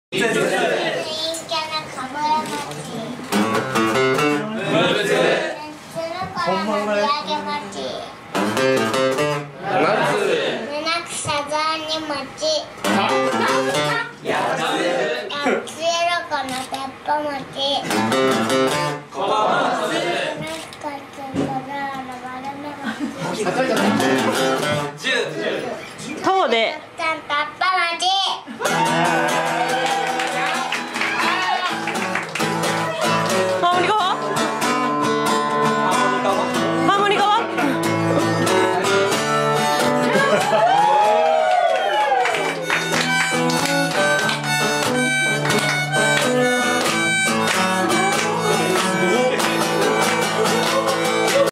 陰キャなかぶら町。鶴からの土産町。七草雑煮町。八つ喜の鉄砲町。 10でタッパ町。 ハーモニカは？ハーモニカは？